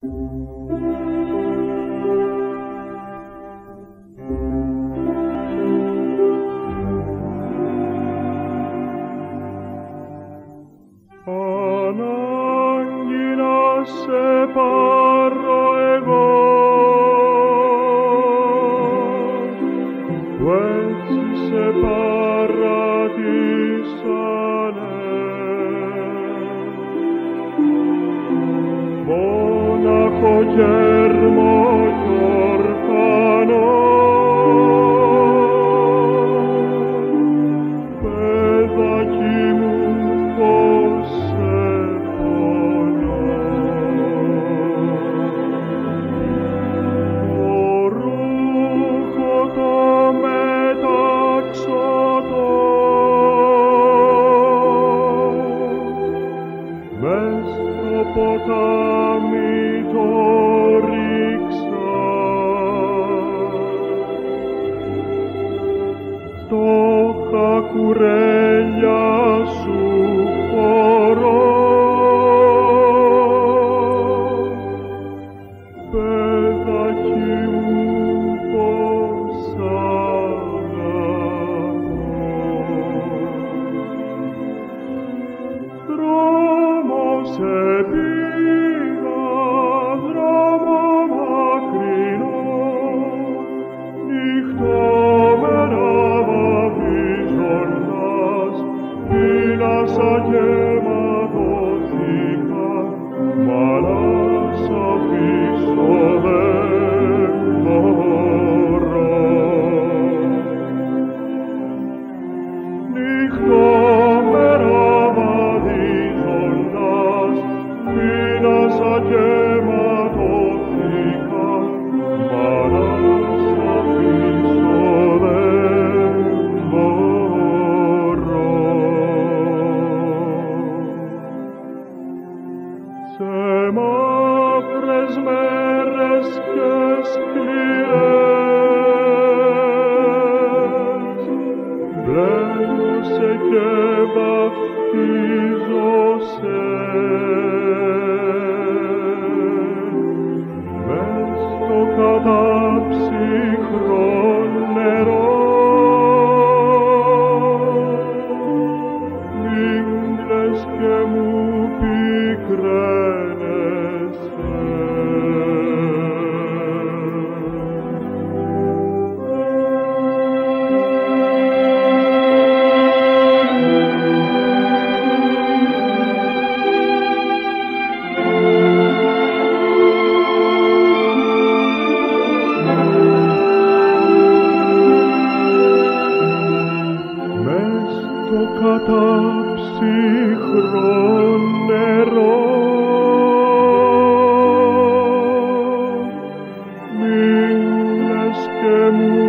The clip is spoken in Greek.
Ανάγκη να σε πάρω εγώ, που έτσι σε παρατήσανε, μόναχο γέρμο κι ορφανό, παιδάκι μου πως σε πονώ. Το ρούχο το μεταξωτό μες στο ποτάμι το ρίξα, το χακουρέλια σου φορώ, παιδάκι μου πως αγαπώ. Δρόμος επήγα, δρόμο μακρινό, νυχτόμερα βαβίζοντας, πίνασα και ματωθήκα, μα να σ' αφήσω δεν μπορώ. Νυχτόμερα βαδίζοντας, πίνασα και ματωθήκα, μα να σ' αφήσω δεν μπορώ. Σε μαύρες μέρες και σκληρές μπλένωσε και βαφτίζωσε, μες στο κατάψυχρό νερό. Μην κλαις και μου πικραίνεσαι. Μες στο κατάψυχρό νερό μην λες και μου